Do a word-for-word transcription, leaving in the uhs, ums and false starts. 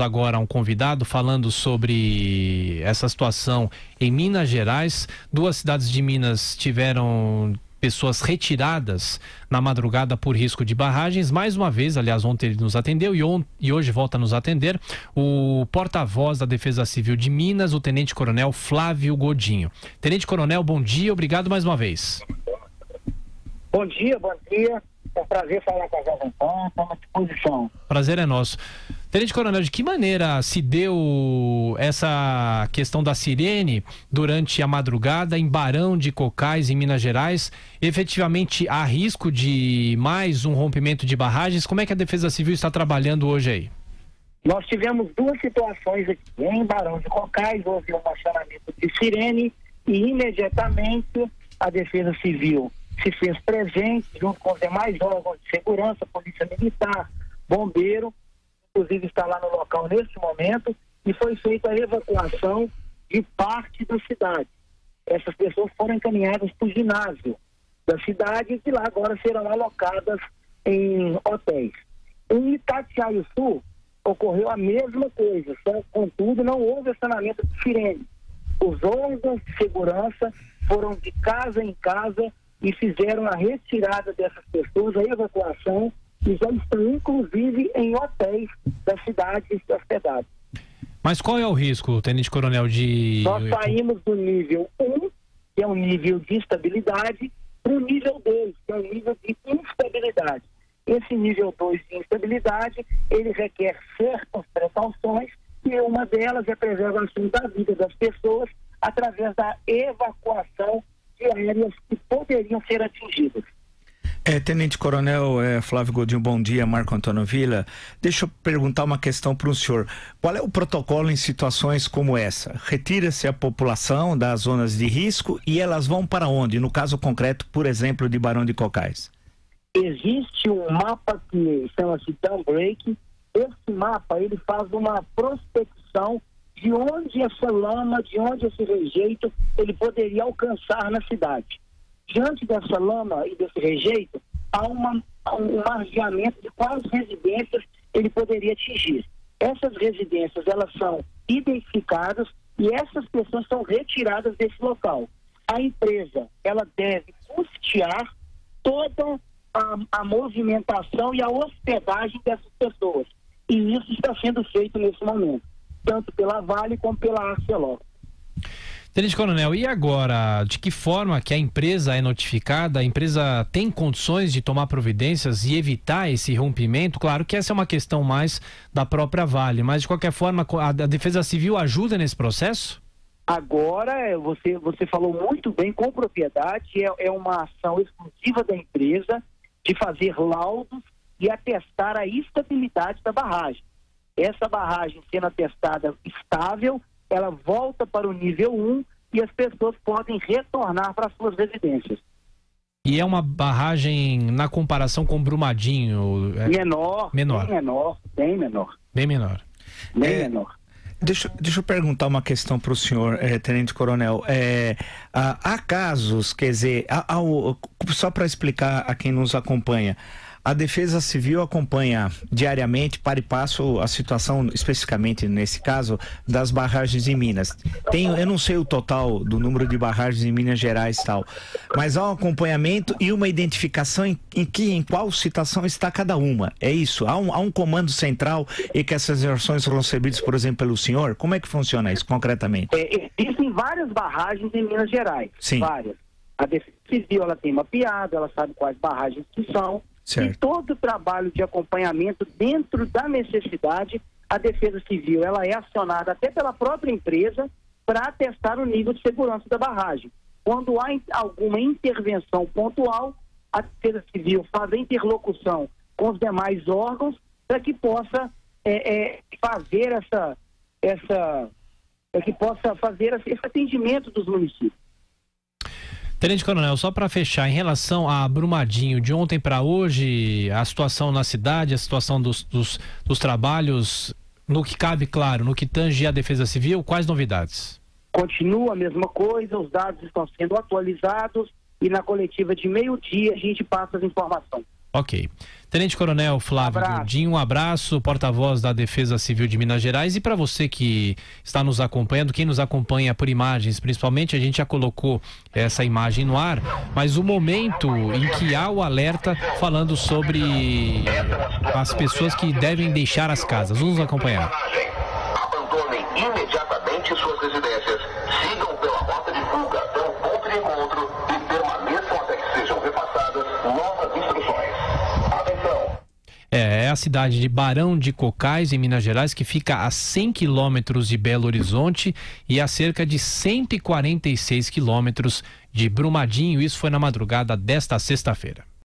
agora um convidado falando sobre essa situação em Minas Gerais. Duas cidades de Minas tiveram pessoas retiradas na madrugada por risco de barragens. Mais uma vez, aliás, ontem ele nos atendeu e, on... e hoje volta a nos atender o porta-voz da Defesa Civil de Minas, o Tenente Coronel Flávio Godinho. Tenente Coronel, bom dia, obrigado mais uma vez. Bom dia, bom dia. É um prazer falar com a Jovem Pan, estamos à disposição. Prazer é nosso. Tenente Coronel, de que maneira se deu essa questão da sirene durante a madrugada em Barão de Cocais, em Minas Gerais? Efetivamente, há risco de mais um rompimento de barragens? Como é que a Defesa Civil está trabalhando hoje aí? Nós tivemos duas situações aqui. Em Barão de Cocais, houve um acionamento de sirene e imediatamente a Defesa Civil se fez presente junto com os demais órgãos de segurança, Polícia Militar, Bombeiro, inclusive está lá no local neste momento, e foi feita a evacuação de parte da cidade. Essas pessoas foram encaminhadas para o ginásio da cidade e lá agora serão alocadas em hotéis. Em Itatiaia-Sul ocorreu a mesma coisa, só contudo não houve acionamento de sirene. Os órgãos de segurança foram de casa em casa e fizeram a retirada dessas pessoas, a evacuação, e já estão inclusive em hotéis da cidade hospedados. Mas qual é o risco, Tenente Coronel, de... Nós saímos do nível um, que é um nível de estabilidade, para o nível dois, que é um nível de instabilidade. Esse nível dois de instabilidade, ele requer certas precauções, e uma delas é a preservação da vida das pessoas através da evacuação de áreas que poderiam ser atingidas. É, Tenente Coronel é, Flávio Godinho, bom dia, Marco Antônio Villa. Deixa eu perguntar uma questão para o senhor. Qual é o protocolo em situações como essa? Retira-se a população das zonas de risco e elas vão para onde? No caso concreto, por exemplo, de Barão de Cocais. Existe um mapa que chama-se Dawnbreak. Esse mapa, ele faz uma prospecção de onde essa lama, de onde esse rejeito, ele poderia alcançar na cidade. Diante dessa lama e desse rejeito, há, uma, há um margeamento de quais residências ele poderia atingir. Essas residências, elas são identificadas e essas pessoas são retiradas desse local. A empresa, ela deve custear toda a, a movimentação e a hospedagem dessas pessoas. E isso está sendo feito nesse momento, tanto pela Vale como pela Arcelor. Tenente Coronel, e agora, de que forma que a empresa é notificada? A empresa tem condições de tomar providências e evitar esse rompimento? Claro que essa é uma questão mais da própria Vale, mas de qualquer forma a Defesa Civil ajuda nesse processo? Agora, você, você falou muito bem, com propriedade, é, é uma ação exclusiva da empresa de fazer laudos e atestar a estabilidade da barragem. Essa barragem sendo atestada estável, ela volta para o nível um e as pessoas podem retornar para suas residências. E é uma barragem, na comparação com Brumadinho... É... Menor, menor, bem menor, bem menor. Bem menor. Bem é... menor. Deixa, deixa eu perguntar uma questão para o senhor, é, Tenente Coronel. É, há, há casos, quer dizer, há, há, só para explicar a quem nos acompanha, a Defesa Civil acompanha diariamente, para e passo, a situação, especificamente nesse caso, das barragens em Minas. Tem, eu não sei o total do número de barragens em Minas Gerais e tal, mas há um acompanhamento e uma identificação em, em, que, em qual situação está cada uma. É isso? Há um, há um comando central e que essas ações foram recebidas, por exemplo, pelo senhor? Como é que funciona isso, concretamente? É, existem várias barragens em Minas Gerais. Sim. Várias. A Defesa Civil, ela tem mapeado, ela sabe quais barragens que são. Certo. E todo o trabalho de acompanhamento dentro da necessidade, a Defesa Civil ela é acionada até pela própria empresa para atestar o nível de segurança da barragem. Quando há alguma intervenção pontual, a Defesa Civil faz a interlocução com os demais órgãos para que possa é, é, fazer essa, essa, é que possa fazer esse atendimento dos municípios. Tenente Coronel, só para fechar, em relação a Brumadinho, de ontem para hoje, a situação na cidade, a situação dos, dos, dos trabalhos, no que cabe, claro, no que tange a Defesa Civil, quais novidades? Continua a mesma coisa, os dados estão sendo atualizados e na coletiva de meio-dia a gente passa as informações. Ok. Tenente Coronel Flávio Gordinho, um abraço, porta-voz da Defesa Civil de Minas Gerais. E para você que está nos acompanhando, quem nos acompanha por imagens, principalmente, a gente já colocou essa imagem no ar, mas o momento em que há o alerta falando sobre as pessoas que devem deixar as casas. Vamos nos acompanhar. Abandonem imediatamente suas residências, sigam pela rota de fuga até o ponto de encontro e permaneçam até que sejam repassadas novas instruções. É, é a cidade de Barão de Cocais, em Minas Gerais, que fica a cem quilômetros de Belo Horizonte e a cerca de cento e quarenta e seis quilômetros de Brumadinho. Isso foi na madrugada desta sexta-feira.